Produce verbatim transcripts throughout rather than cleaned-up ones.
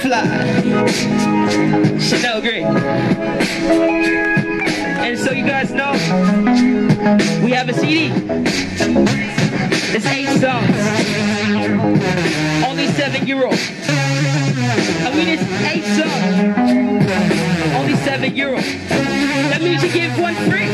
fly. Chanel Green. And so you guys know, we have a C D. It's eight songs. Only seven euro. I mean, it's eight songs. Only seven euro. That means you give one free.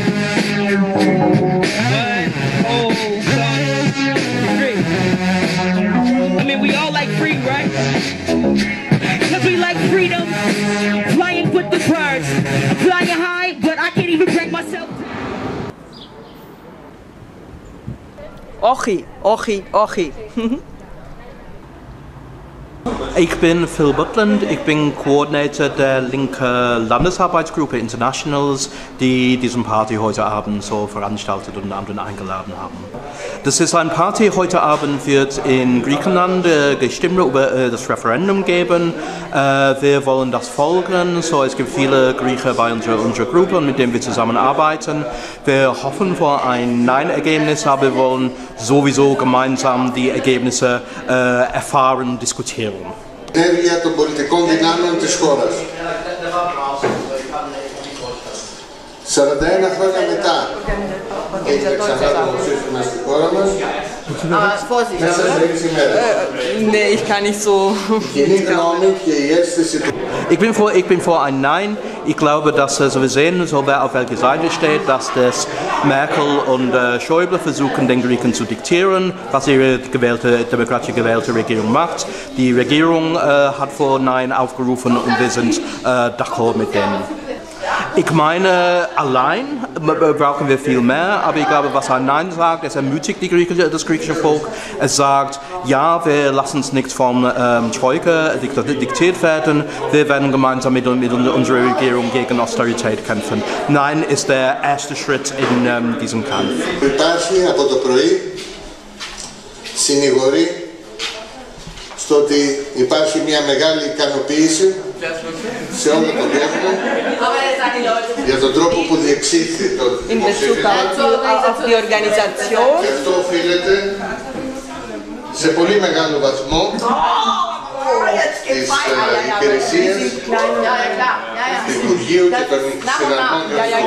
One whole song free. I mean, we all like free, right? Because we like freedom. Flying with the birds. Flying high, but I can't even break myself. Ochi, Ochi, Ochi. Ich bin Phil Butland, ich bin Koordinator der linken Landesarbeitsgruppe Internationals, die diesen Party heute Abend so veranstaltet und anderen eingeladen haben. Das ist ein Party, heute Abend wird in Griechenland äh, gestimmt über äh, das Referendum geben. Äh, wir wollen das folgen, so es gibt viele Griechen bei unserer, unserer Gruppe, mit denen wir zusammenarbeiten. Wir hoffen vor ein Nein-Ergebnis, aber wir wollen sowieso gemeinsam die Ergebnisse äh, erfahren, diskutieren. Ενέργεια των πολιτικών δυνάμεων της χώρας. σαράντα ένα χρόνια μετά έγινε ξανά το δημοψήφισμα στη χώρα μας. Μέσα σε τρεις ημέρες. Nee, ich kann nicht so. Κοινή γνώμη και η αίσθηση του. Ich bin vor, ich bin vor ein Nein. Ich glaube, dass also wir sehen, so wer auf welcher Seite steht, dass das Merkel und äh, Schäuble versuchen, den Griechen zu diktieren, was ihre gewählte, demokratisch gewählte Regierung macht. Die Regierung äh, hat vor Nein aufgerufen und wir sind äh, d'accord mit denen. Ich meine, allein brauchen wir viel mehr, aber ich glaube, was ein Nein sagt, es ermutigt die griechische, das griechische Volk. Es sagt, ja, wir lassen uns nicht von ähm, Troika diktiert werden, wir werden gemeinsam mit, mit unserer Regierung gegen Austerität kämpfen. Nein ist der erste Schritt in ähm, diesem Kampf. Υπάρχει από το πρωί συνηγορεί στο ότι υπάρχει μια μεγάλη ικανοποίηση σε όλο τον κόσμο για τον τρόπο που διεξήχθη το δημοψήφισμα και αυτό οφείλεται σε πολύ μεγάλο βαθμό τις υπηρεσίες του Υπουργείου και των συναρμών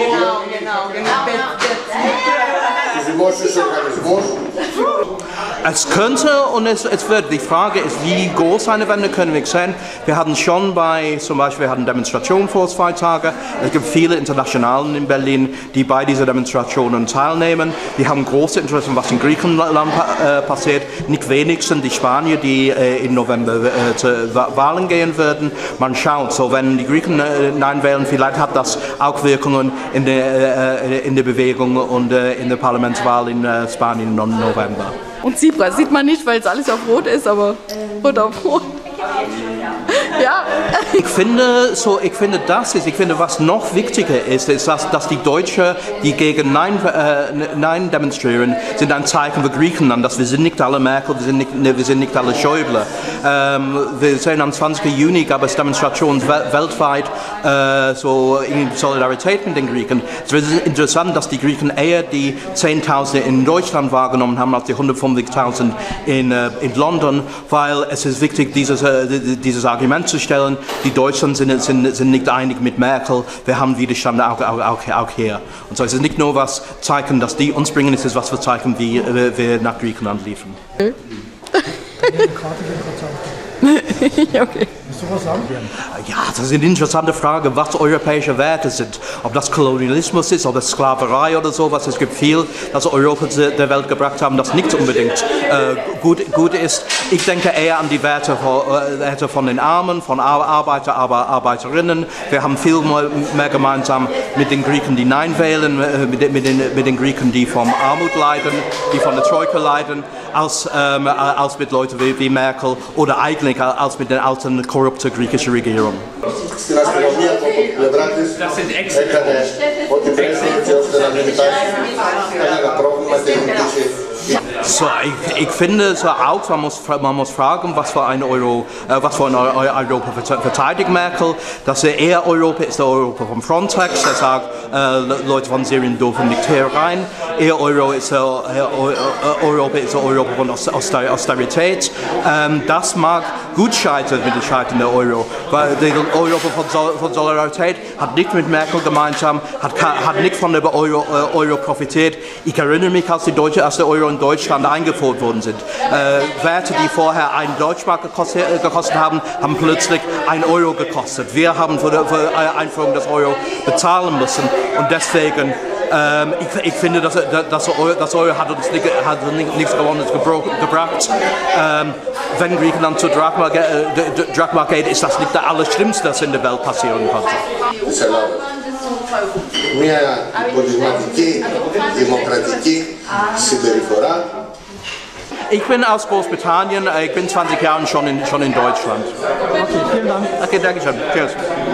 τους δημόσιους οργανισμούς. Es könnte und es, es wird. Die Frage ist, wie groß eine Wende können wir sehen. Wir hatten schon bei, zum Beispiel, wir hatten Demonstrationen vor zwei Tagen. Es gibt viele Internationalen in Berlin, die bei diesen Demonstrationen teilnehmen. Die haben große Interesse, was in Griechenland äh, passiert. Nicht wenigstens die Spanier, die äh, im November äh, zu Wahlen gehen würden. Man schaut, so wenn die Griechen äh, Nein wählen, vielleicht hat das auch Wirkungen in der, äh, in der Bewegung und äh, in der Parlamentswahl in äh, Spanien im November. Und Tsipras sieht man nicht, weil es alles auf Rot ist, aber Rot auf Rot. Ja. Ich finde, so, ich finde, das ist, ich finde, was noch wichtiger ist, ist, dass, dass die Deutschen, die gegen Nein, äh, Nein demonstrieren, sind ein Zeichen für Griechenland, dass wir sind nicht alle Merkel, wir sind nicht, wir sind nicht alle Schäuble. Ähm, wir sehen am zwanzigsten Juni gab es Demonstrationen weltweit, äh, so in Solidarität mit den Griechen. Es ist interessant, dass die Griechen eher die zehntausend in Deutschland wahrgenommen haben, als die hundertfünfzigtausend in, äh, in London, weil es ist wichtig, dieses, äh, dieses Argument zu stellen, die Deutschen sind, sind, sind nicht einig mit Merkel, wir haben Widerstand auch, auch, auch, auch hier. Und so ist es nicht nur was zeigen, dass die uns bringen, es ist was wir zeigen, wie äh, wir nach Griechenland liefern. Okay. Ja, das ist eine interessante Frage, was europäische Werte sind. Ob das Kolonialismus ist, ob das Sklaverei oder sowas. Es gibt viel, das Europa der Welt gebracht haben, das nicht unbedingt äh, gut, gut ist. Ich denke eher an die Werte von, Werte von den Armen, von Arbeiter, aber Arbeiterinnen. Wir haben viel mehr gemeinsam mit den Griechen, die Nein wählen, mit den, mit den, mit den Griechen, die von Armut leiden, die von der Troika leiden, als, ähm, als mit Leuten wie, wie Merkel oder eigentlich als mit den alten korrupten griechischen Regierungen. Στην αστυνομία από την πλευρά της έκανε ό,τι πρέπει έτσι ώστε να μην υπάρχει κανένα πρόβλημα και να μην So, ich, ich finde so auch, man muss, man muss fragen, was für ein Euro, äh, was für ein Europa verteidigt Merkel. Dass er eher Europa ist, der Europa von Frontex, der sagt, äh, Leute von Syrien dürfen nicht hier rein. Eher Euro ist, äh, Europa ist der Europa von Austerität. Ähm, das mag gut scheitern mit dem Scheitern der Euro, weil der Europa von, Sol von Solidarität hat nicht mit Merkel gemeinsam, hat, hat nicht von der Euro, äh, Euro profitiert. Ich erinnere mich, als die Deutsche, als der Euro in Deutschland eingeführt worden sind. Äh, Werte, die vorher einen Deutschmark gekostet, äh, gekostet haben, haben plötzlich ein Euro gekostet. Wir haben für die, für die Einführung des Euro bezahlen müssen und deswegen Ähm, ich, ich finde, dass, dass, das Euro hat uns nicht, hat nichts Gewonnen gebracht. Ähm, wenn Griechenland zur Drachma, äh, Drachma geht, ist das nicht das Allerschlimmste, das in der Welt passieren konnte. Μια πολιτισματική, δημοκρατική συμπεριφορά. Ich bin aus Großbritannien, ich bin zwanzig Jahre schon in, schon in Deutschland. Okay, vielen Dank. Okay, danke schön. Cheers.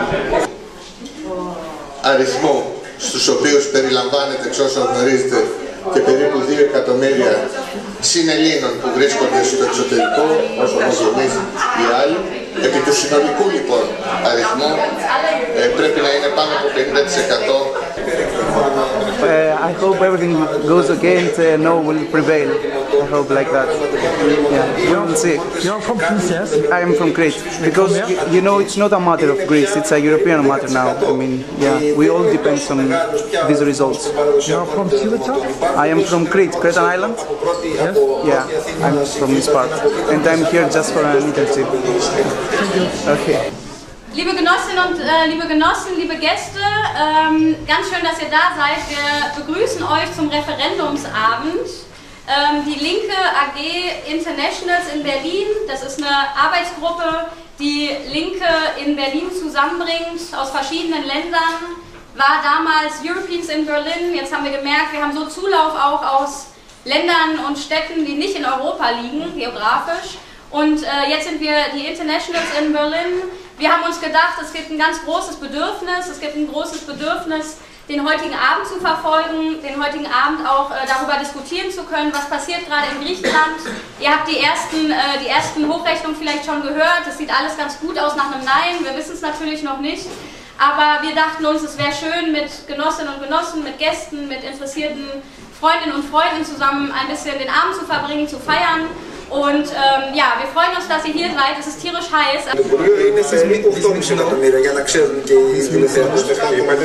Αριθμό στους οποίους περιλαμβάνεται, εξ όσων γνωρίζετε, και περίπου δύο εκατομμύρια συνελλήνων που βρίσκονται στο εξωτερικό, όσο όπως εμείς οι άλλοι. Επί του συνολικού λοιπόν αριθμού ε, πρέπει να είναι πάνω από πενήντα τοις εκατό. Uh, I hope everything goes against uh, no will prevail. I hope like that. Yeah, we'll see. You're from Greece, yes? I am from Crete because you, you know it's not a matter of Greece. It's a European matter now. I mean, yeah, we all depend on these results. You're from Ceuta? I am from Crete, Cretan Island. Yes. Yeah, I'm from this part, and I'm here just for an internship. Okay. Liebe Genossinnen und äh, liebe Genossen, liebe Gäste, ähm, ganz schön, dass ihr da seid. Wir begrüßen euch zum Referendumsabend. Ähm, die Linke A G Internationals in Berlin, das ist eine Arbeitsgruppe, die Linke in Berlin zusammenbringt aus verschiedenen Ländern, war damals Europeans in Berlin. Jetzt haben wir gemerkt, wir haben so Zulauf auch aus Ländern und Städten, die nicht in Europa liegen, geografisch. Und äh, jetzt sind wir die Internationals in Berlin. Wir haben uns gedacht, es gibt ein ganz großes Bedürfnis, es gibt ein großes Bedürfnis, den heutigen Abend zu verfolgen, den heutigen Abend auch äh, darüber diskutieren zu können, was passiert gerade in Griechenland. Ihr habt die ersten, äh, die ersten Hochrechnungen vielleicht schon gehört, es sieht alles ganz gut aus nach einem Nein, wir wissen es natürlich noch nicht. Aber wir dachten uns, es wäre schön, mit Genossinnen und Genossen, mit Gästen, mit interessierten Freundinnen und Freunden zusammen ein bisschen den Abend zu verbringen, zu feiern. Und ähm, ja, wir freuen uns, dass ihr hier seid. Es ist tierisch heiß. Είναι περίπου οκτώ εκατομμύρια για να ξέρουν και οι τηλεθεατές. This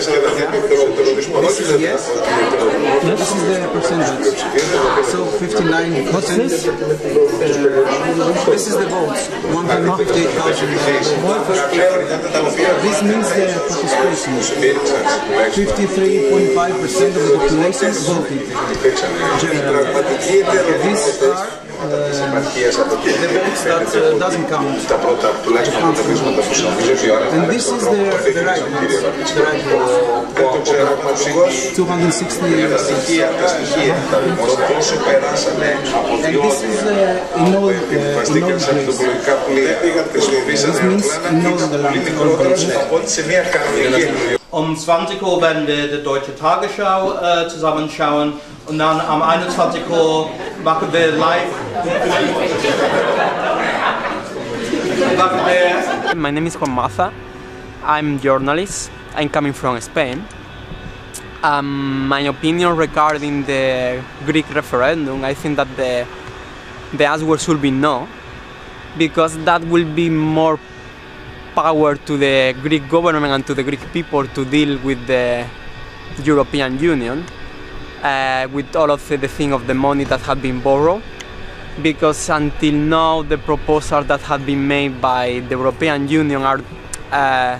is the percentage. So fifty-nine percent. This is the votes. one hundred fifty-eight thousand. This means the participation. fifty-three point five percent of the population voted. Generally. These are Uh, the votes that uh, doesn't count. And this is the, the right ones. The right ones. two hundred sixty. And this is uh, in all, uh, in all Greece. This means in all the land. Um zwanzig Uhr werden wir die Deutsche Tagesschau äh, zusammenschauen und dann am einundzwanzig Uhr machen wir live. My name is Juan Maza. I'm a journalist. I'm coming from Spain. Um, my opinion regarding the Greek referendum, I think that the, the answer should be no, because that will be more power to the Greek government and to the Greek people to deal with the European Union, uh, with all of the, the thing of the money that had been borrowed. Because until now the proposals that have been made by the European Union are uh,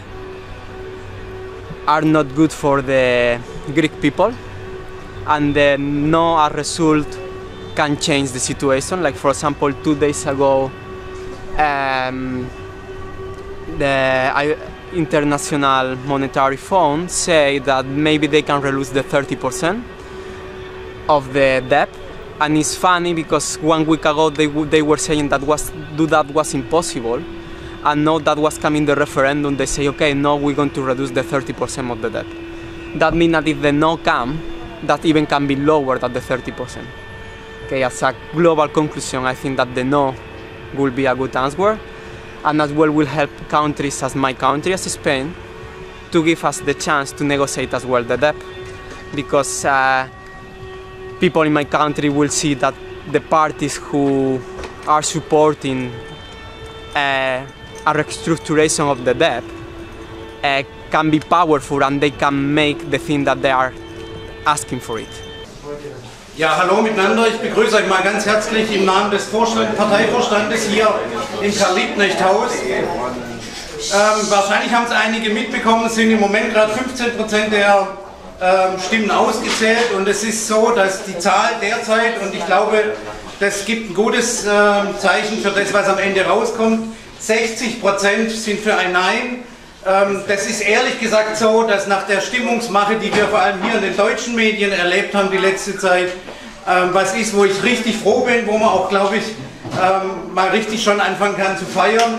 are not good for the Greek people, and the no result can change the situation. Like for example, two days ago, um, the International Monetary Fund say that maybe they can reduce the thirty percent of the debt. And it's funny because one week ago they, they were saying that was do that was impossible, and now that was coming the referendum, they say, okay, now we're going to reduce the thirty percent of the debt. That means that if the no come, that even can be lower than the thirty percent. Okay, as a global conclusion, I think that the no will be a good answer, and as well will help countries as my country, as Spain, to give us the chance to negotiate as well the debt, because uh, people in my country will see that the parties who are supporting uh, a restructuration of the debt uh, can be powerful and they can make the thing that they are asking for it. Ja, hallo miteinander. Ich begrüße euch mal ganz herzlich im Namen des Vorstand, Parteivorstandes hier im Karl-Liebknecht-Haus. Ähm, wahrscheinlich haben es einige mitbekommen, es sind im Moment gerade fünfzehn Prozent der ähm, Stimmen ausgezählt und es ist so, dass die Zahl derzeit, und ich glaube, das gibt ein gutes äh, Zeichen für das, was am Ende rauskommt, sechzig Prozent sind für ein Nein. Ähm, das ist ehrlich gesagt so, dass nach der Stimmungsmache, die wir vor allem hier in den deutschen Medien erlebt haben die letzte Zeit, ähm, was ist, wo ich richtig froh bin, wo man auch, glaube ich, ähm, mal richtig schon anfangen kann zu feiern.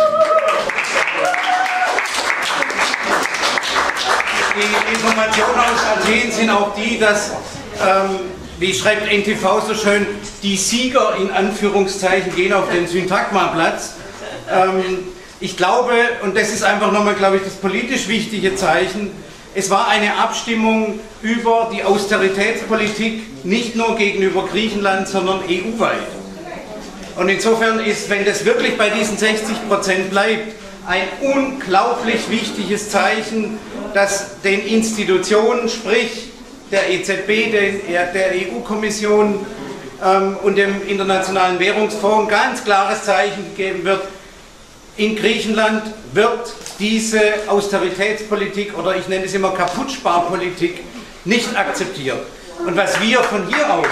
Die Informationen aus Athen sind auch die, dass, ähm, wie schreibt N T V so schön, die Sieger in Anführungszeichen gehen auf den Syntagma-Platz. Ähm, ich glaube, und das ist einfach nochmal, glaube ich, das politisch wichtige Zeichen, es war eine Abstimmung über die Austeritätspolitik, nicht nur gegenüber Griechenland, sondern E U-weit. Und insofern ist, wenn das wirklich bei diesen sechzig Prozent bleibt, ein unglaublich wichtiges Zeichen, dass den Institutionen, sprich der E Z B, der, der E U-Kommission ähm, und dem Internationalen Währungsfonds ein ganz klares Zeichen gegeben wird, in Griechenland wird diese Austeritätspolitik oder ich nenne es immer Kaputtsparpolitik nicht akzeptiert. Und was wir von hier aus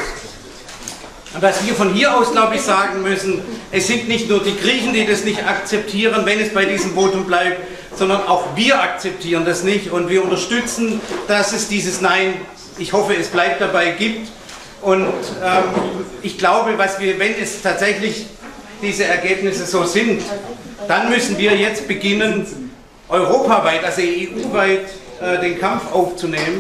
Was wir von hier aus, glaube ich, sagen müssen, es sind nicht nur die Griechen, die das nicht akzeptieren, wenn es bei diesem Votum bleibt, sondern auch wir akzeptieren das nicht und wir unterstützen, dass es dieses Nein, ich hoffe, es bleibt dabei, gibt. Und ähm, ich glaube, was wir, wenn es tatsächlich diese Ergebnisse so sind, dann müssen wir jetzt beginnen, europaweit, also E U-weit, äh, den Kampf aufzunehmen.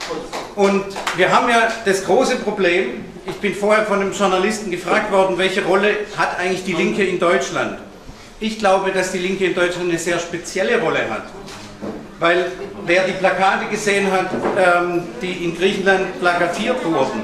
Und wir haben ja das große Problem, ich bin vorher von einem Journalisten gefragt worden, welche Rolle hat eigentlich die Linke in Deutschland? Ich glaube, dass die Linke in Deutschland eine sehr spezielle Rolle hat. Weil wer die Plakate gesehen hat, ähm, die in Griechenland plakatiert wurden,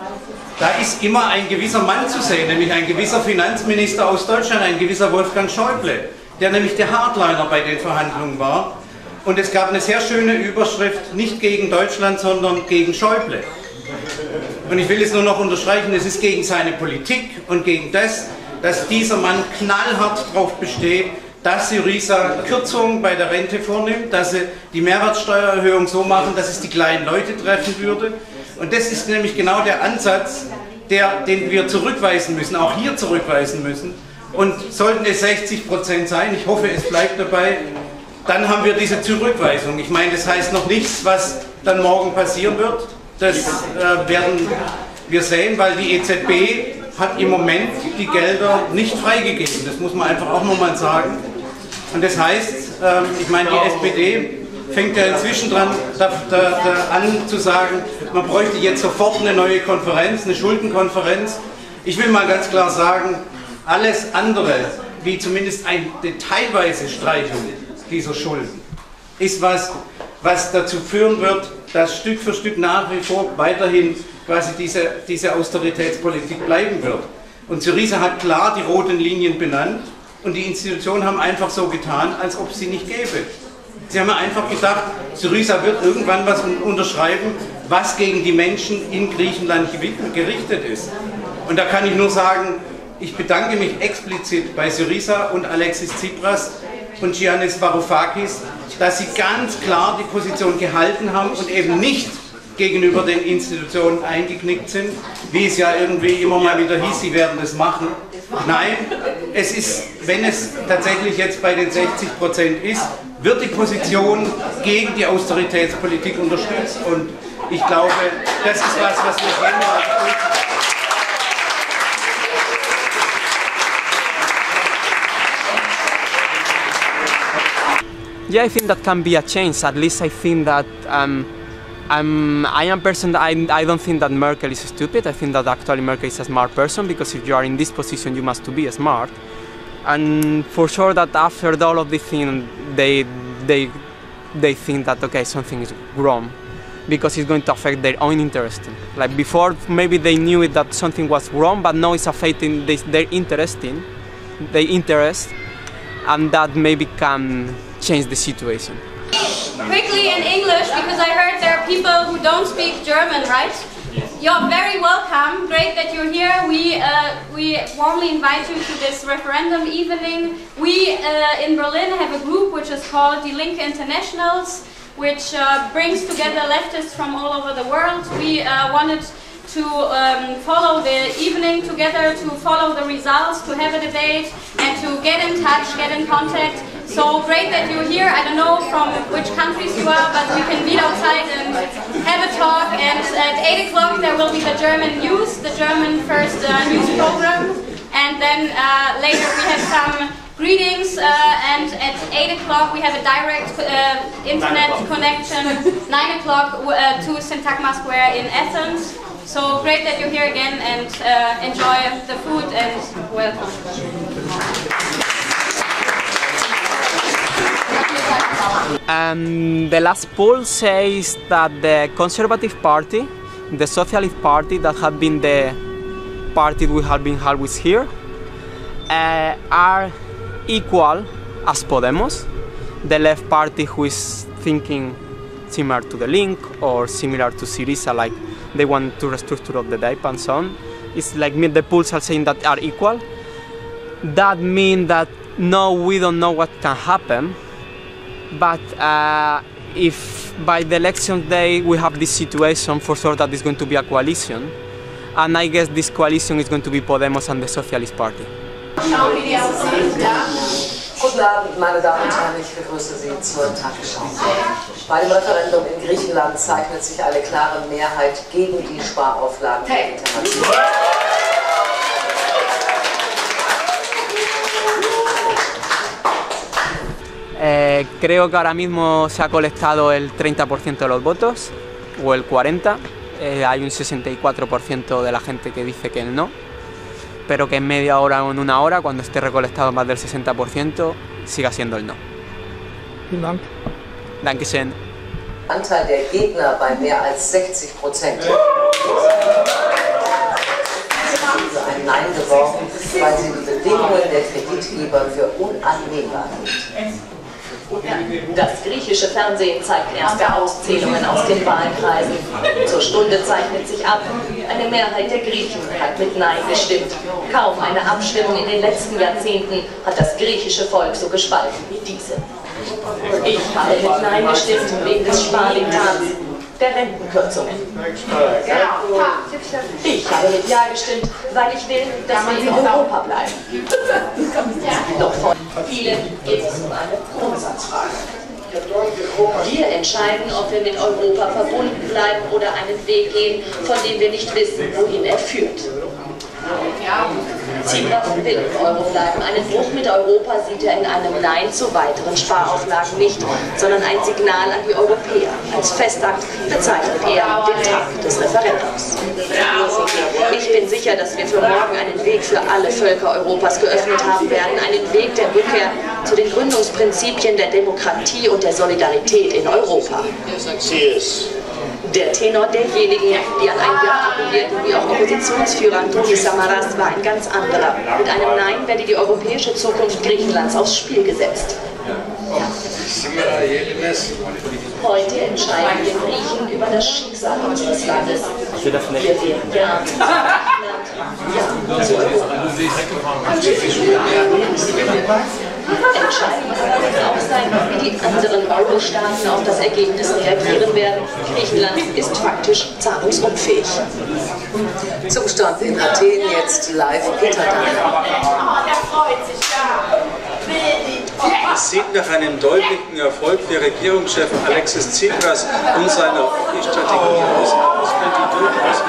da ist immer ein gewisser Mann zu sehen, nämlich ein gewisser Finanzminister aus Deutschland, ein gewisser Wolfgang Schäuble, der nämlich der Hardliner bei den Verhandlungen war. Und es gab eine sehr schöne Überschrift, nicht gegen Deutschland, sondern gegen Schäuble. Und ich will es nur noch unterstreichen, es ist gegen seine Politik und gegen das, dass dieser Mann knallhart darauf besteht, dass Syriza Kürzungen bei der Rente vornimmt, dass sie die Mehrwertsteuererhöhung so machen, dass es die kleinen Leute treffen würde. Und das ist nämlich genau der Ansatz, der, den wir zurückweisen müssen, auch hier zurückweisen müssen. Und sollten es sechzig Prozent sein, ich hoffe, es bleibt dabei, dann haben wir diese Zurückweisung. Ich meine, das heißt noch nichts, was dann morgen passieren wird. Das äh, werden wir sehen, weil die E Z B hat im Moment die Gelder nicht freigegeben. Das muss man einfach auch nochmal sagen. Und das heißt, ähm, ich meine, die S P D fängt ja inzwischen dran da, da, da an zu sagen, man bräuchte jetzt sofort eine neue Konferenz, eine Schuldenkonferenz. Ich will mal ganz klar sagen, alles andere, wie zumindest eine teilweise Streichung dieser Schulden, ist was, was dazu führen wird, dass Stück für Stück nach wie vor weiterhin quasi diese, diese Austeritätspolitik bleiben wird. Und Syriza hat klar die roten Linien benannt und die Institutionen haben einfach so getan, als ob es sie nicht gäbe. Sie haben einfach gedacht, Syriza wird irgendwann was unterschreiben, was gegen die Menschen in Griechenland gerichtet ist. Und da kann ich nur sagen, ich bedanke mich explizit bei Syriza und Alexis Tsipras und Giannis Varoufakis, dass sie ganz klar die Position gehalten haben und eben nicht gegenüber den Institutionen eingeknickt sind, wie es ja irgendwie immer mal wieder hieß, sie werden das machen. Nein, es ist, wenn es tatsächlich jetzt bei den sechzig Prozent ist, wird die Position gegen die Austeritätspolitik unterstützt und ich glaube, das ist was, was wir sehen werden. Yeah, I think that can be a change. At least I think that um, I'm, I am a person that I, I don't think that Merkel is stupid. I think that actually Merkel is a smart person, because if you are in this position, you must to be smart. And for sure that after all of this thing, they, they, they think that, okay, something is wrong, because it's going to affect their own interest. Like before, maybe they knew it that something was wrong, but now it's affecting this, their interest, in, their interest, and that maybe can change the situation. Quickly in English, because I heard there are people who don't speak German, right? You're very welcome. Great that you're here. We uh, we warmly invite you to this referendum evening. We uh, in Berlin have a group which is called Die Linke Internationals, which uh, brings together leftists from all over the world. We uh, wanted to um, follow the evening together, to follow the results, to have a debate, and to get in touch, get in contact. So great that you're here. I don't know from which countries you are, but we can meet outside and have a talk. And at eight o'clock there will be the German news, the German first uh, news program. And then uh, later we have some greetings, uh, and at eight o'clock we have a direct uh, internet connection, nine o'clock uh, to Syntagma Square in Athens. So great that you're here again, and uh, enjoy the food and welcome. And the last poll says that the Conservative Party, the Socialist Party, that had been the party we have been always here, uh, are equal as Podemos, the left party who is thinking similar to the Link or similar to Syriza, like they want to restructure of the D A P and so on. It's like the polls are saying that are equal. That means that no, we don't know what can happen. But uh, if by the election day we have this situation, for sure that is going to be a coalition, and I guess this coalition is going to be Podemos and the Socialist Party. Guten Abend, meine Damen und Herren, ich begrüße Sie zur Tagesschau. Bei dem Referendum in Griechenland zeichnet sich eine klare Mehrheit gegen die Sparauflagen der Internationalen. Eh, creo que ahora mismo se ha colectado el treinta por ciento de los votos, o el cuarenta por ciento. Eh, hay un sesenta y cuatro por ciento de la gente que dice que no, pero que en media hora o en una hora, cuando esté recolectado más del sesenta por ciento, siga siendo el no. Vielen Dank. Dankeschön. Anteil der Gegner bei mehr als sechzig Prozent. Ein Nein geworfen, weil sie die Bedingungen der Kreditgeber für unannehmbar hielt. Das griechische Fernsehen zeigt erste Auszählungen aus den Wahlkreisen. Zur Stunde zeichnet sich ab, eine Mehrheit der Griechen hat mit Nein gestimmt. Kaum eine Abstimmung in den letzten Jahrzehnten hat das griechische Volk so gespalten wie diese. Ich habe mit Nein gestimmt wegen des Spardiktats, der Rentenkürzungen. Ich habe mit Ja gestimmt, weil ich will, dass wir in Europa bleiben. Doch von vielen geht es um eine Grundsatzfrage. Wir entscheiden, ob wir mit Europa verbunden bleiben oder einen Weg gehen, von dem wir nicht wissen, wohin er führt. Tsipras will im Euro bleiben. Einen Bruch mit Europa sieht er in einem Nein zu weiteren Sparauflagen nicht, sondern ein Signal an die Europäer. Als Festakt bezeichnet er den Tag des Referendums. Ich bin sicher, dass wir für morgen einen Weg für alle Völker Europas geöffnet haben werden, einen Weg der Rückkehr zu den Gründungsprinzipien der Demokratie und der Solidarität in Europa. Der Tenor derjenigen, die an ein Ja appellierten, wie auch Oppositionsführer Antonis Samaras, war ein ganz anderer. Mit einem Nein werde die europäische Zukunft Griechenlands aufs Spiel gesetzt. Heute entscheiden wir Griechen über das Schicksal unseres Landes. Wir werden Ja zu Ja zu Europa. Entscheidend wird auch sein, wie die anderen Euro-Staaten auf das Ergebnis reagieren werden. Griechenland ist faktisch zahlungsunfähig. Zustand in Athen jetzt live Peter Dahl. Es sieht nach einem deutlichen Erfolg für Regierungschef Alexis Tsipras und seiner Strategie aus. Das könnte durchaus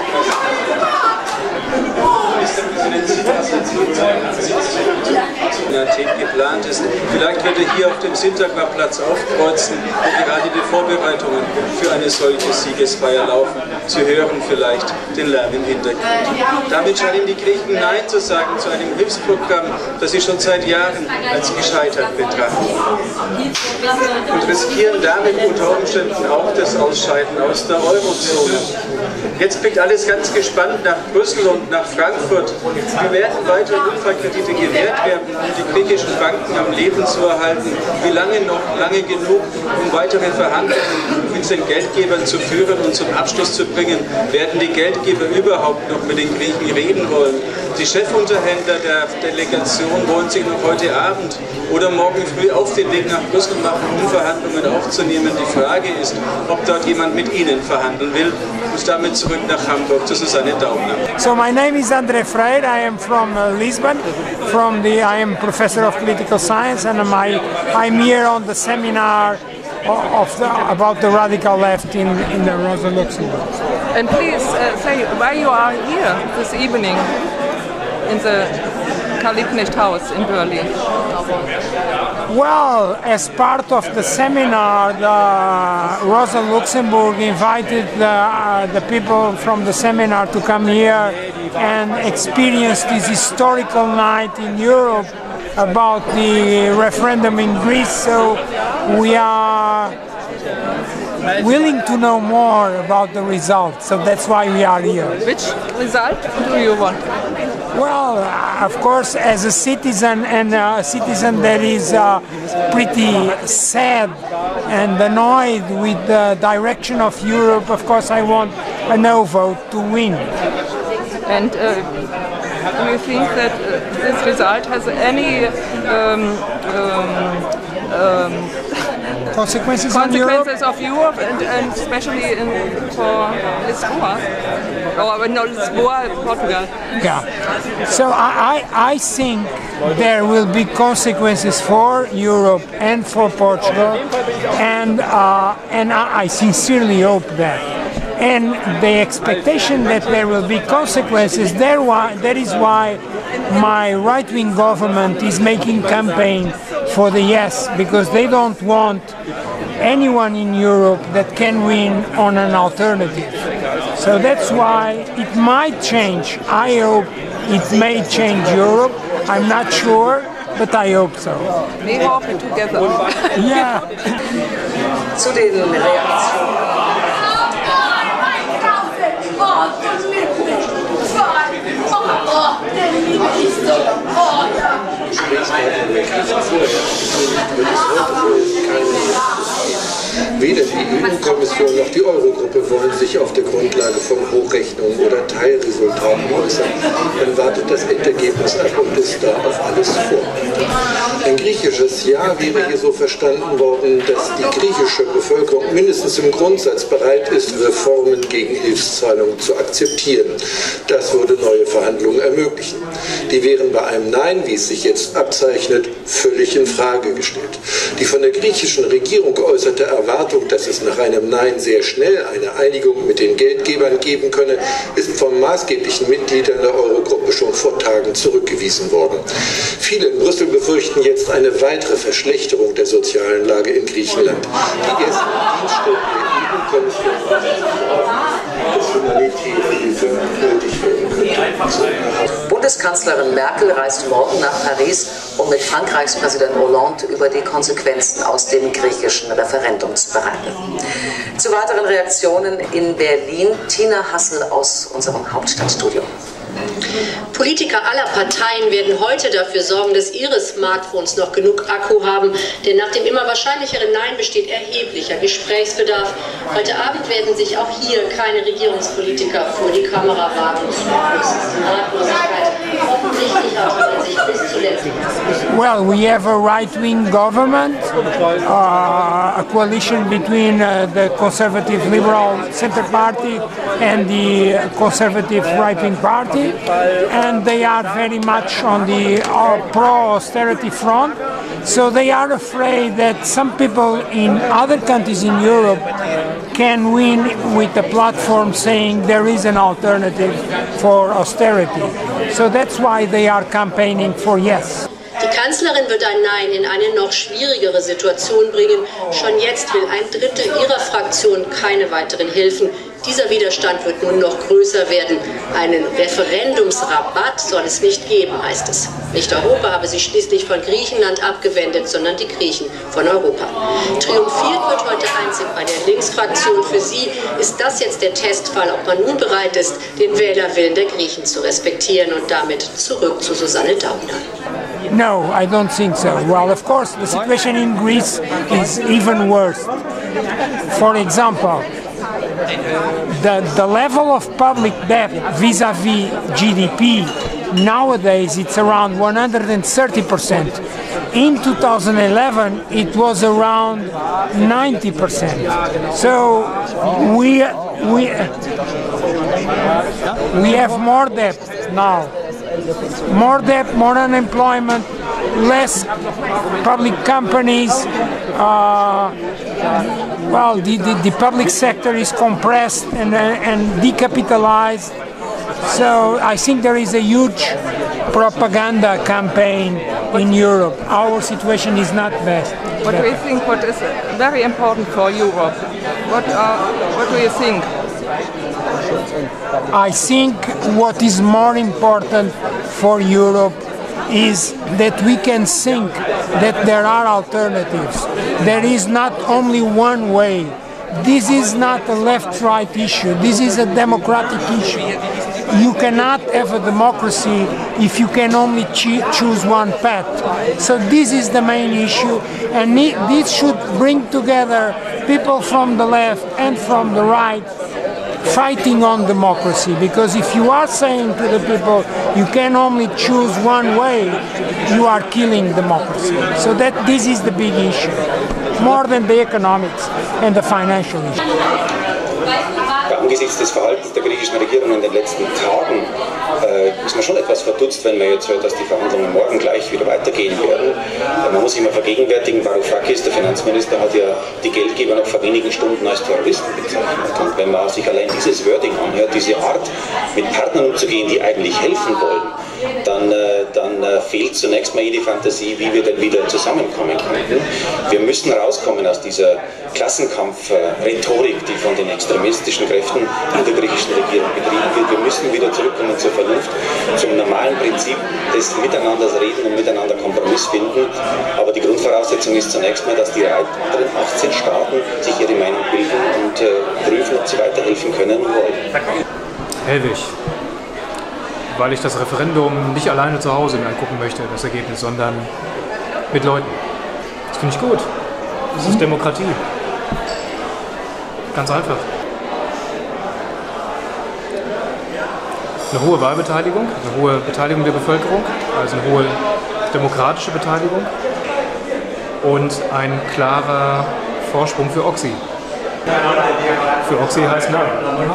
Ministerpräsident Tsipras hat Athen geplant ist. Vielleicht wird er hier auf dem Sintakma-Platz aufkreuzen, wo gerade die Vorbereitungen für eine solche Siegesfeier laufen. Sie hören vielleicht den Lärm im Hintergrund. Damit scheinen die Griechen Nein zu sagen zu einem Hilfsprogramm, das sie schon seit Jahren als gescheitert betrachten. Und riskieren damit unter Umständen auch das Ausscheiden aus der Eurozone. Jetzt blickt alles ganz gespannt nach Brüssel und nach Frankfurt. Wie werden weitere Notfallkredite gewährt werden, um die griechischen Banken am Leben zu erhalten? Wie lange noch? Lange genug, um weitere Verhandlungen mit den Geldgebern zu führen und zum Abschluss zu bringen? Werden die Geldgeber überhaupt noch mit den Griechen reden wollen? Die Chefunterhändler der Delegation wollen sich noch heute Abend oder morgen früh auf den Weg nach Brüssel machen, um Verhandlungen aufzunehmen. Die Frage ist, ob dort jemand mit ihnen verhandeln will. Und damit zurück nach Hamburg zu Susanne Daubner. So my name is André Freire. I am from uh, Lisbon. From the I am professor of political science, and my I'm here on the seminar of the, about the radical left in in the Rosa Luxemburg. And please uh, say why you are here this evening in the Karl Liebknecht House in Berlin. Well, as part of the seminar, the Rosa Luxemburg invited the, uh, the people from the seminar to come here and experience this historical night in Europe about the referendum in Greece. So we are willing to know more about the result. So that's why we are here. Which result do you want? Well, of course, as a citizen and a citizen that is uh, pretty sad and annoyed with the direction of Europe, of course, I want a no vote to win. And uh, do you think that uh, this result has any um, um, um, consequences, consequences of Europe, and, and especially in, for Lisboa, or no, Lisboa, Portugal? Yeah. So I, I, I think there will be consequences for Europe and for Portugal, and uh, and I, I sincerely hope that. And the expectation that there will be consequences, there why, that is why my right-wing government is making campaign for the yes, because they don't want anyone in Europe that can win on an alternative. So that's why it might change. I hope it may change Europe. I'm not sure, but I hope so. We hope it together. Yeah. Zu den Reaktionen. Weder die E U-Kommission noch die Eurogruppe wollen sich auf der Grundlage von Hochrechnungen oder Teilresultaten äußern. Man wartet das Endergebnis ab und ist da auf alles vor. Ein griechisches Ja wäre hier so verstanden worden, dass die griechische Bevölkerung mindestens im Grundsatz bereit ist, Reformen gegen Hilfszahlungen zu akzeptieren. Das würde neue Verhandlungen ermöglichen. Die wären bei einem Nein, wie es sich jetzt abzeichnet, völlig in Frage gestellt. Die von der griechischen Regierung geäußerte Erwartung, dass es nach einem Nein sehr schnell eine Einigung mit den Geldgebern geben könne, ist von maßgeblichen Mitgliedern der Eurogruppe schon vor Tagen zurückgewiesen worden. Viele in Brüssel befürchten jetzt eine weitere Verschlechterung der sozialen Lage in Griechenland. Die ersten Dienststellen der E U können dass humanitäre Hilfe nötig werden könnte. Bundeskanzlerin Merkel reist morgen nach Paris, um mit Frankreichs Präsident Hollande über die Konsequenzen aus dem griechischen Referendum zu beraten. Zu weiteren Reaktionen in Berlin, Tina Hassel aus unserem Hauptstadtstudio. Politiker aller Parteien werden heute dafür sorgen, dass ihre Smartphones noch genug Akku haben, denn nach dem immer wahrscheinlicheren Nein besteht erheblicher Gesprächsbedarf. Heute Abend werden sich auch hier keine Regierungspolitiker vor die Kamera wagen. Offensichtlich hat man sich bis zuletzt. Well, we have a right-wing government, uh, a coalition between uh, the conservative liberal center party and the conservative right-wing party. And they are very much on the uh, pro-austerity front. So they are afraid that some people in other countries in Europe can win with a platform saying there is an alternative for austerity. So that's why they are campaigning for yes. Die Kanzlerin wird ein Nein in eine noch schwierigere Situation bringen. Schon jetzt will ein Drittel ihrer Fraktion keine weiteren Hilfen. Dieser Widerstand wird nun noch größer werden. Einen Referendumsrabatt soll es nicht geben, heißt es. Nicht Europa habe sich schließlich von Griechenland abgewendet, sondern die Griechen von Europa. Triumphiert wird heute einzig bei der Linksfraktion. Für sie ist das jetzt der Testfall, ob man nun bereit ist, den Wählerwillen der Griechen zu respektieren und damit zurück zu Susanne Daubner. No, I don't think so. Well, of course, the situation in Greece is even worse. For example, the, the level of public debt vis-à-vis G D P, nowadays it's around one hundred thirty percent. In two thousand eleven, it was around ninety percent. So we, we, we have more debt now. More debt, more unemployment, less public companies. Uh, well, the, the, the public sector is compressed and, and decapitalized. So I think there is a huge propaganda campaign in Europe. Our situation is not best. What do you think what is very important for Europe? What, uh, what do you think? I think what is more important for Europe is that we can think that there are alternatives. There is not only one way. This is not a left-right issue. This is a democratic issue. You cannot have a democracy if you can only choose one path. So this is the main issue, and this should bring together people from the left and from the right fighting on democracy, because if you are saying to the people you can only choose one way, you are killing democracy. So that this is the big issue, more than the economics and the financial issue. Angesichts des Verhaltens der griechischen Regierung in den letzten Tagen äh, ist man schon etwas verdutzt, wenn man jetzt hört, dass die Verhandlungen morgen gleich wieder weitergehen werden. Äh, man muss sich mal vergegenwärtigen, Varoufakis, der Finanzminister, hat ja die Geldgeber noch vor wenigen Stunden als Terroristen bezeichnet. Und wenn man sich allein dieses Wording anhört, diese Art, mit Partnern umzugehen, die eigentlich helfen wollen, dann, äh, dann äh, fehlt zunächst mal jede Fantasie, wie wir denn wieder zusammenkommen könnten. Wir müssen rauskommen aus dieser Klassenkampf-Rhetorik, die von den extremistischen Kräften in der griechischen Regierung betrieben wird. Wir müssen wieder zurückkommen zur Vernunft, zum normalen Prinzip des Miteinanders reden und miteinander Kompromiss finden. Aber die Grundvoraussetzung ist zunächst mal, dass die anderen achtzehn Staaten sich ihre Meinung bilden und äh, prüfen, ob sie weiterhelfen können und wollen. Helwig. Weil ich das Referendum nicht alleine zu Hause mir angucken möchte, das Ergebnis, sondern mit Leuten. Das finde ich gut. Das ist Demokratie. Ganz einfach. Eine hohe Wahlbeteiligung, eine hohe Beteiligung der Bevölkerung, also eine hohe demokratische Beteiligung und ein klarer Vorsprung für Oxy. Für Oxy heißt Nein.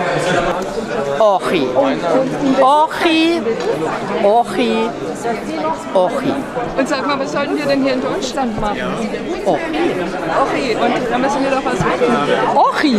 Ochi. Ochi. Ochi. Ochi. Und sag mal, was sollten wir denn hier in Deutschland machen? Ochi. Ochi. Und da müssen wir doch was machen. Ochi.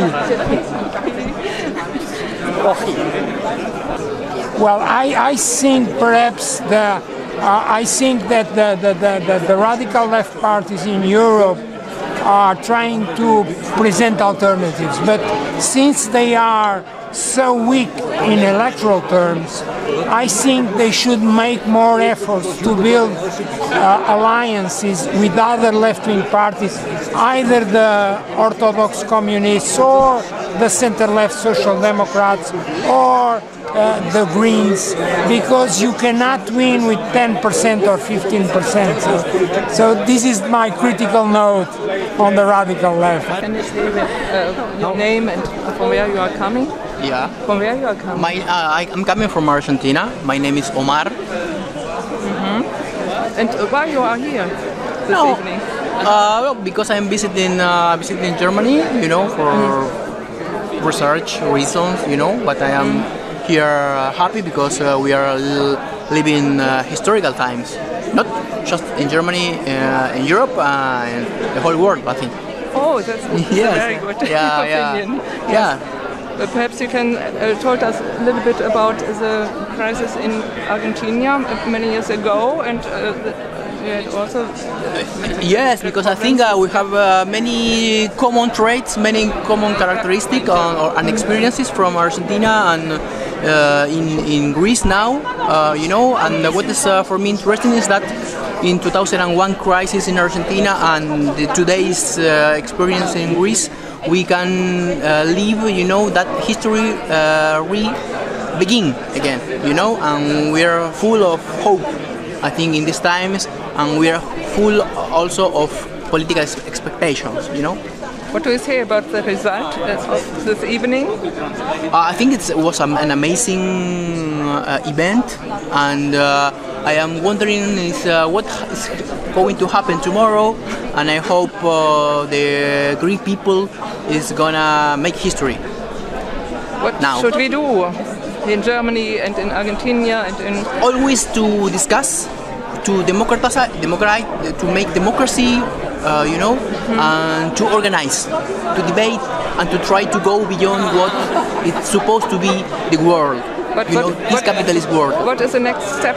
Ochi. Well, I, I think perhaps the uh, I think that the, the, the, the radical left parties in Europe are trying to present alternatives, but since they are so weak in electoral terms, I think they should make more efforts to build uh, alliances with other left-wing parties, either the Orthodox Communists or the center-left Social Democrats or uh, the Greens, because you cannot win with ten percent or fifteen percent. So, so this is my critical note on the radical left. Can you say uh, your name and from where you are coming? Yeah. From where you are coming? My, uh, I, I'm coming from Argentina. My name is Omar. Mm-hmm. And uh, why you are here this no. evening? Uh, well, because I'm visiting uh, visiting Germany, you know, for mm. research reasons, you know. But I am mm. here uh, happy because uh, we are living uh, historical times, not just in Germany, uh, in Europe, uh, and the whole world, I think. Oh, that's, that's yes. a very good yeah, opinion. Yeah. Yes. Yeah. But perhaps you can uh, told us a little bit about the crisis in Argentina many years ago, and uh, Yeah, also. Yes, because I think uh, we have uh, many common traits, many common characteristics uh, or, and experiences from Argentina and uh, in, in Greece now, uh, you know, and what is uh, for me interesting is that in two thousand one crisis in Argentina and the today's uh, experience in Greece, we can uh, live, you know, that history uh, re-begin again, you know, and we are full of hope, I think, in these times, and we are full also of political expectations, you know. What do you say about the result of this evening? Uh, I think it's, it was an amazing uh, event, and uh, I am wondering is, uh, what is going to happen tomorrow, and I hope uh, the Greek people is gonna make history. What now. should we do in Germany and in Argentina and in... Always to discuss, to democratize, democratize, to make democracy, uh, you know, mm-hmm. and to organize, to debate, and to try to go beyond what it's supposed to be the world. But you what, know, this what, capitalist world. What is the next step?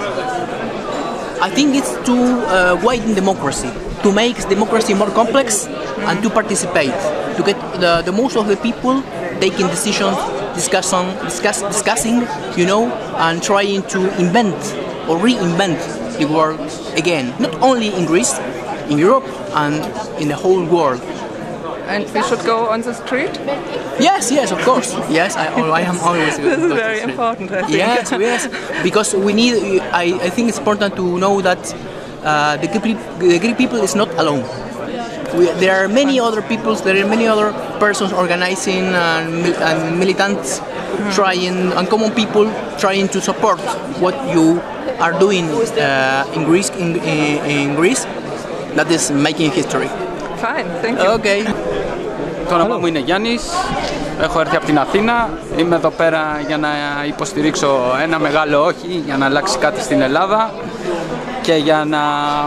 I think it's to uh, widen democracy, to make democracy more complex, mm-hmm. and to participate, to get the, the most of the people taking decisions, discussing, discuss, discussing, you know, and trying to invent or reinvent the world again, not only in Greece, in Europe, and in the whole world. And we should go on the street? Yes, yes, of course. Yes, I, I am always. This is very important, I think. Yes, yes, because we need. I, I think it's important to know that uh, the, Greek, the Greek people is not alone. We, there are many other peoples. There are many other persons organizing and, and militants, mm-hmm. trying, and common people trying to support what you are doing uh, in Greece. In, in, in Greece, that is making history. Fine, thank you. Okay. Το όνομα μου είναι Γιάννης, έχω έρθει από την Αθήνα, είμαι εδώ πέρα για να υποστηρίξω ένα μεγάλο όχι, για να αλλάξει κάτι στην Ελλάδα και για να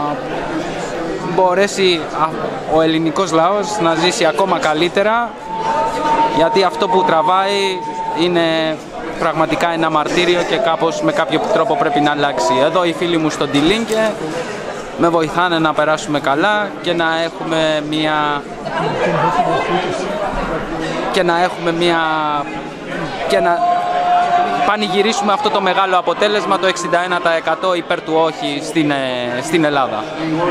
μπορέσει ο ελληνικός λαός να ζήσει ακόμα καλύτερα, γιατί αυτό που τραβάει είναι πραγματικά ένα μαρτύριο και κάπως με κάποιο τρόπο πρέπει να αλλάξει. Εδώ οι φίλοι μου στον Τιλίνκε με βοηθάνε να περάσουμε καλά και να έχουμε μια και να έχουμε μια και να πανηγυρίσουμε αυτό το μεγάλο αποτέλεσμα, το εξήντα ένα τοις εκατό υπέρ του όχι στην, στην Ελλάδα.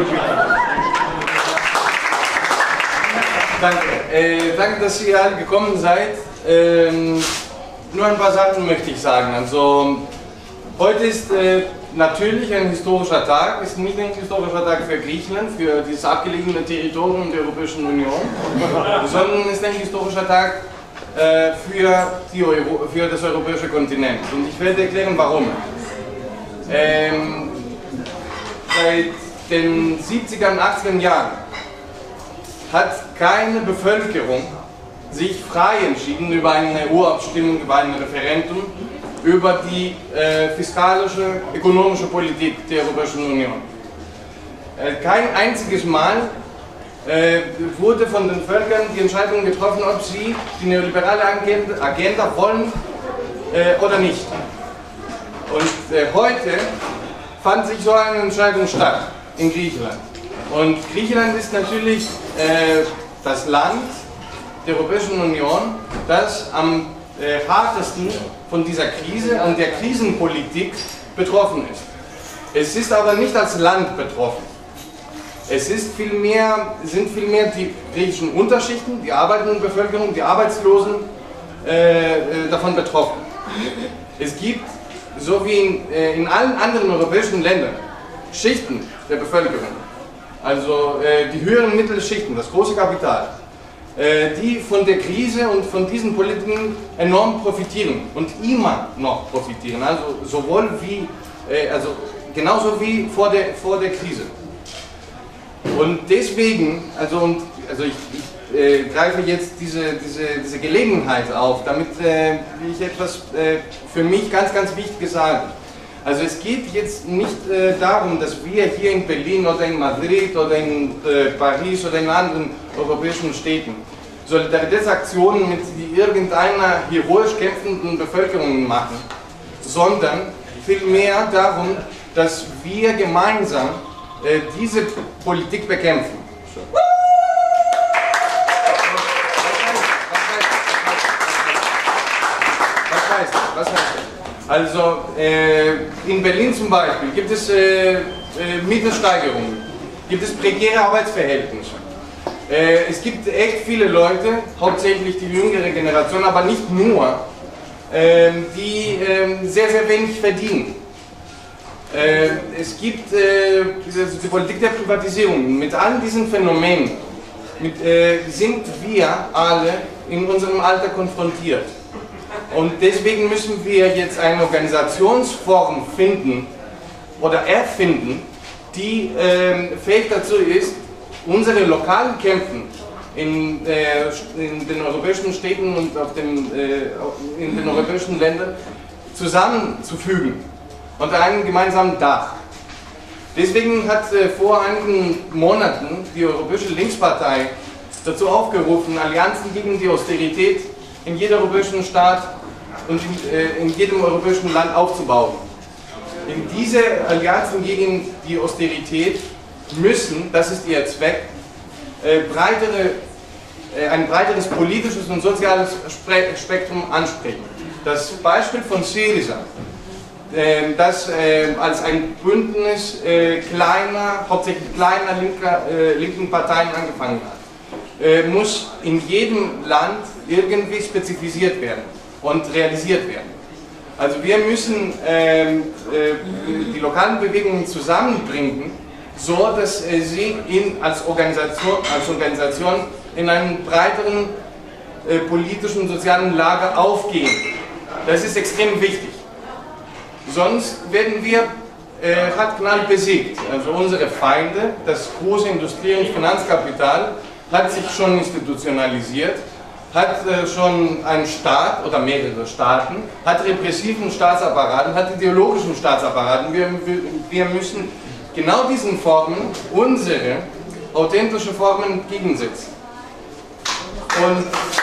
Danke. Äh, danke, dass ihr alle gekommen seid. Ähm, nur ein paar Sachen möchte ich sagen. Also, heute ist äh, natürlich ein historischer Tag, ist nicht ein historischer Tag für Griechenland, für dieses abgelegene Territorium der Europäischen Union, sondern ist ein historischer Tag äh, für, die Euro, für das europäische Kontinent. Und ich werde erklären, warum. Ähm, seit den siebziger und achtziger Jahren hat keine Bevölkerung sich frei entschieden über eine Urabstimmung, über ein Referendum, über die äh, fiskalische, ökonomische Politik der Europäischen Union. Äh, kein einziges Mal äh, wurde von den Völkern die Entscheidung getroffen, ob sie die neoliberale Agenda, Agenda wollen äh, oder nicht. Und äh, heute fand sich so eine Entscheidung statt in Griechenland. Und Griechenland ist natürlich äh, das Land der Europäischen Union, das am äh, härtesten von dieser Krise und der Krisenpolitik betroffen ist. Es ist aber nicht als Land betroffen. Es ist vielmehr, sind vielmehr die griechischen Unterschichten, die arbeitende Bevölkerung, die Arbeitslosen äh, davon betroffen. Es gibt, so wie in, äh, in allen anderen europäischen Ländern, Schichten der Bevölkerung. Also äh, die höheren Mittelschichten, das große Kapital, äh, die von der Krise und von diesen Politiken enorm profitieren und immer noch profitieren. Also sowohl wie, äh, also genauso wie vor der, vor der Krise. Und deswegen, also, und, also ich, ich äh, greife jetzt diese, diese, diese Gelegenheit auf, damit äh, ich etwas äh, für mich ganz, ganz Wichtiges sage. Also es geht jetzt nicht äh, darum, dass wir hier in Berlin oder in Madrid oder in äh, Paris oder in anderen europäischen Städten Solidaritätsaktionen mit irgendeiner heroisch kämpfenden Bevölkerung machen, sondern vielmehr darum, dass wir gemeinsam äh, diese Politik bekämpfen. Was heißt das? Was heißt das? Also äh, in Berlin zum Beispiel gibt es äh, äh, Mietensteigerungen, gibt es prekäre Arbeitsverhältnisse. Äh, es gibt echt viele Leute, hauptsächlich die jüngere Generation, aber nicht nur, äh, die äh, sehr, sehr wenig verdienen. Äh, es gibt äh, die Politik der Privatisierung. Mit all diesen Phänomenen mit, äh, sind wir alle in unserem Alter konfrontiert. Und deswegen müssen wir jetzt eine Organisationsform finden oder erfinden, die äh, fähig dazu ist, unsere lokalen Kämpfe in, äh, in den europäischen Städten und auf dem, äh, in den europäischen Ländern zusammenzufügen unter einem gemeinsamen Dach. Deswegen hat äh, vor einigen Monaten die Europäische Linkspartei dazu aufgerufen, Allianzen gegen die Austerität in jedem europäischen Staat und in, äh, in jedem europäischen Land aufzubauen. In diese Allianzen gegen die Austerität müssen, das ist ihr Zweck, äh, breitere, äh, ein breiteres politisches und soziales Spektrum ansprechen. Das Beispiel von Syriza, äh, das äh, als ein Bündnis äh, kleiner, hauptsächlich kleiner linker, äh, linken Parteien angefangen hat, äh, muss in jedem Land irgendwie spezifiziert werden und realisiert werden. Also wir müssen äh, äh, die lokalen Bewegungen zusammenbringen, so dass äh, sie in, als, Organisation, als Organisation in einem breiteren äh, politischen und sozialen Lager aufgehen. Das ist extrem wichtig. Sonst werden wir äh, hartknall besiegt. Also unsere Feinde, das große Industrie- und Finanzkapital, hat sich schon institutionalisiert, hat äh, schon einen Staat oder mehrere Staaten, hat repressiven Staatsapparaten, hat ideologischen Staatsapparaten. Wir, wir müssen genau diesen Formen unsere authentische Formen entgegensetzen. Und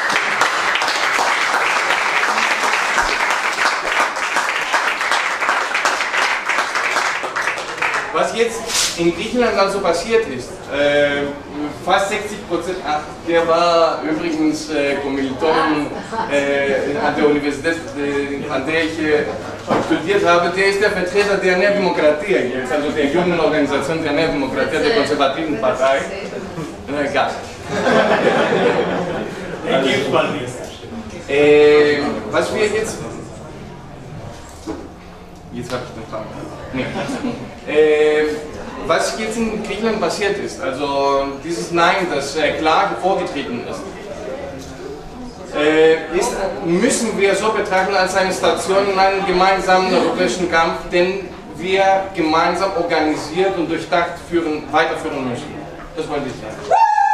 was jetzt in Griechenland also passiert ist, äh, fast sechzig Prozent, ach, der war übrigens äh, Kommilitonen äh, an der Universität, äh, an der ich äh, studiert habe, der ist der Vertreter der Nea Demokratia jetzt, also der jungen Organisation der Nea Demokratia, der konservativen Partei. Äh, egal. Also, äh, was wir jetzt... Jetzt habe ich eine Frage. Nee. Äh, was jetzt in Griechenland passiert ist, also dieses Nein, das äh, klar vorgetreten ist, äh, ist, müssen wir so betrachten als eine Station in einem gemeinsamen europäischen Kampf, den wir gemeinsam organisiert und durchdacht führen, weiterführen müssen. Das wollte ich sagen.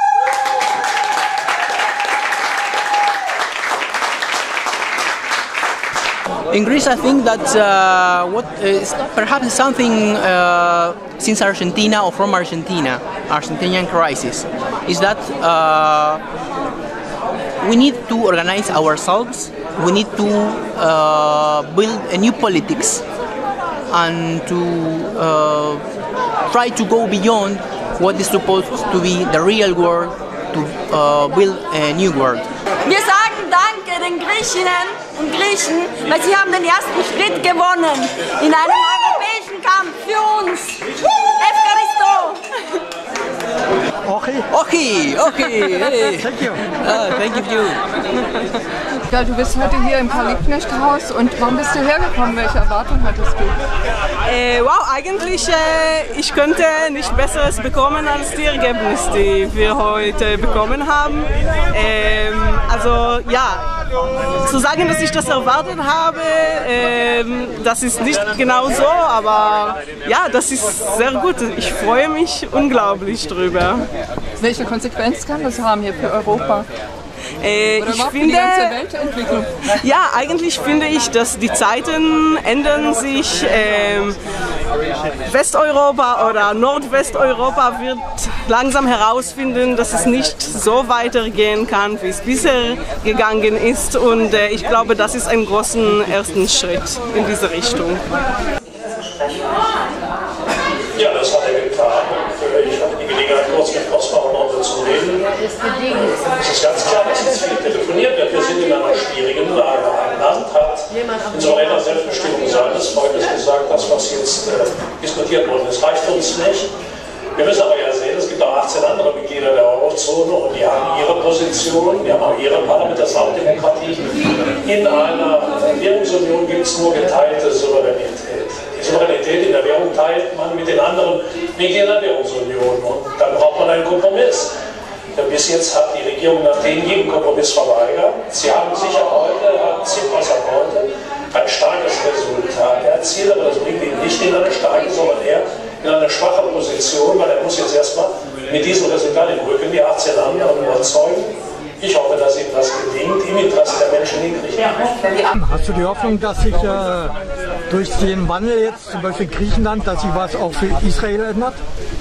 In Greece, I think that uh, what is perhaps something uh, since Argentina or from Argentina, Argentinian crisis, is that uh, we need to organize ourselves. We need to uh, build a new politics and to uh, try to go beyond what is supposed to be the real world to uh, build a new world. Wir sagen Danke den Griechinnen und Griechen, weil sie haben den ersten Schritt gewonnen in einem europäischen Kampf für uns. Evcharisto! Okay, okay, okay. Hey. Thank you. Uh, thank you. Ja, du bist heute hier im Karl-Liebknecht-Haus und warum bist du hergekommen? Welche Erwartungen hattest du? Äh, wow, eigentlich äh, ich könnte nicht Besseres bekommen als die Ergebnisse, die wir heute bekommen haben. Ähm, also ja, zu sagen, dass ich das erwartet habe, ähm, das ist nicht genau so, aber ja, das ist sehr gut. Ich freue mich unglaublich drüber. Welche Konsequenz kann das haben hier für Europa? Äh, Oder ich für finde, die ganze Weltentwicklung? Ja, eigentlich finde ich, dass die Zeiten ändern sich. Ähm, Westeuropa oder Nordwesteuropa wird langsam herausfinden, dass es nicht so weitergehen kann, wie es bisher gegangen ist. Und äh, ich glaube, das ist ein großer erster Schritt in diese Richtung. Ja, das hat er getan. was jetzt äh, diskutiert wurde. Das reicht uns nicht. Wir müssen aber ja sehen, es gibt auch achtzehn andere Mitglieder der Eurozone und die haben ihre Position, die haben auch ihre Parlament, das ist auch Demokratie. In einer Währungsunion gibt es nur geteilte Souveränität. Die Souveränität in der Währung teilt man mit den anderen Mitgliedern der Währungsunion und dann braucht man einen Kompromiss. Bis jetzt hat die Regierung in Athen jeden Kompromiss verweigert. Sie haben sicher heute, hat Tsipras hat heute ein starkes Resultat erzielt, aber das bringt ihn nicht in eine starke, sondern eher in eine schwache Position, weil er muss jetzt erstmal mit diesem Resultat im Rücken die achtzehn anderen überzeugen. Ich hoffe, dass ihm das gelingt, im Interesse der Menschen in Griechenland. Hast du die Hoffnung, dass sich äh, durch den Wandel jetzt, zum Beispiel in Griechenland, dass sich was auch für Israel ändert?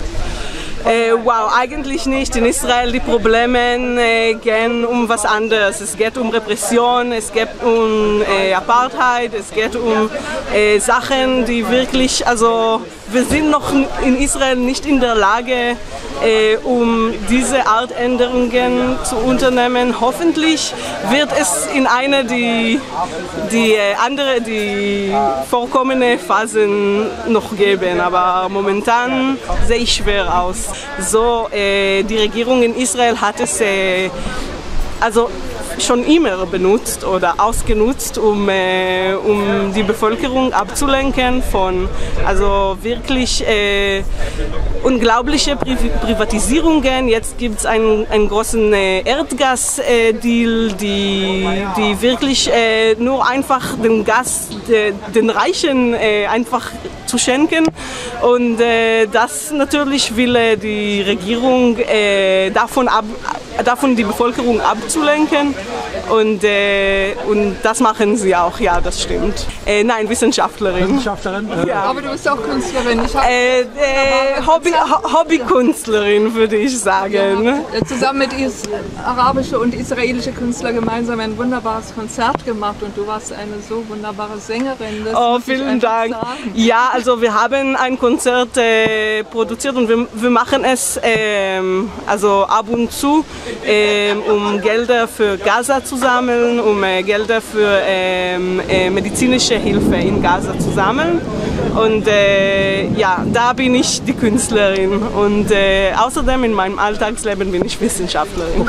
Äh, wow, eigentlich nicht. In Israel die Probleme äh, gehen um was anderes. Es geht um Repression, es geht um äh, Apartheid, es geht um äh, Sachen, die wirklich, also wir sind noch in Israel nicht in der Lage, äh, um diese Art Änderungen zu unternehmen. Hoffentlich wird es in einer die, die äh, andere, die vorkommende Phasen noch geben, aber momentan sehe ich schwer aus. So, äh, die Regierung in Israel hat es äh, also schon immer benutzt oder ausgenutzt, um, äh, um die Bevölkerung abzulenken von also wirklich äh, unglaubliche Pri Privatisierungen. Jetzt gibt es einen, einen großen äh, Erdgas-Deal, die, die wirklich äh, nur einfach den Gas de, den Reichen äh, einfach zu schenken. Und äh, das natürlich will äh, die Regierung äh, davon, ab, davon die Bevölkerung abzulenken. Und, äh, und das machen sie auch, ja, das stimmt. Äh, nein, Wissenschaftlerin. Wissenschaftlerin? Äh. Ja. Aber du bist auch Künstlerin. Ich äh, äh, Hobby, Hobbykünstlerin, würde ich sagen. Ja, zusammen mit is arabischen und israelischen Künstlern gemeinsam ein wunderbares Konzert gemacht und du warst eine so wunderbare Sängerin. Das oh, vielen Dank. Sagen. Ja, also wir haben ein Konzert äh, produziert und wir, wir machen es äh, also ab und zu, äh, um Gelder für Gaza zu sammeln, um äh, Gelder für ähm, äh, medizinische Hilfe in Gaza zu sammeln. Und äh, ja, da bin ich die Künstlerin. Und äh, außerdem in meinem Alltagsleben bin ich Wissenschaftlerin.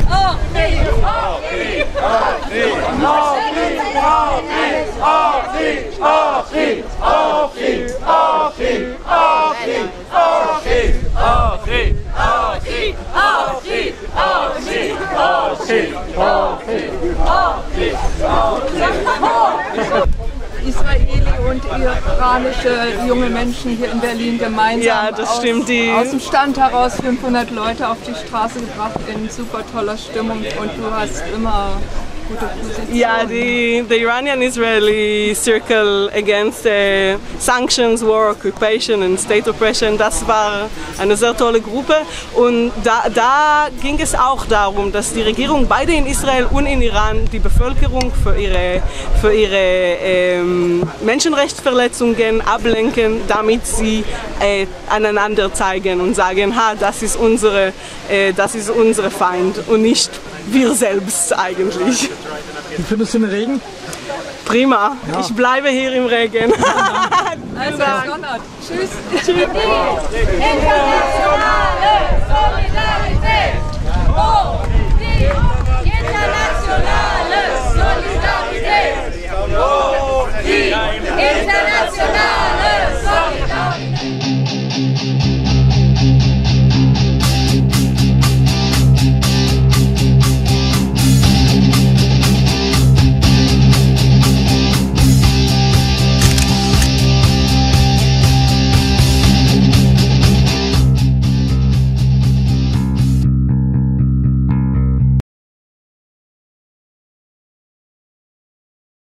Israeli und iranische junge Menschen hier in Berlin gemeinsam ja, das stimmt, aus, die aus dem Stand heraus fünfhundert Leute auf die Straße gebracht in super toller Stimmung und du hast immer gute Position. Ja, die the Iranian-Israeli Circle against uh, Sanctions, War, Occupation and State Oppression, das war eine sehr tolle Gruppe und da, da ging es auch darum, dass die Regierung beide in Israel und in Iran die Bevölkerung für ihre, für ihre ähm, Menschenrechtsverletzungen ablenken, damit sie äh, aneinander zeigen und sagen, ha, das ist unsere, äh, das ist unsere Feind und nicht wir selbst eigentlich. Wie findest du den Regen? Prima, ja. Ich bleibe hier im Regen. Also, tschüss. Tschüss. Internationale Solidarität. Oh, die internationale Solidarität. Oh, die internationale Solidarität.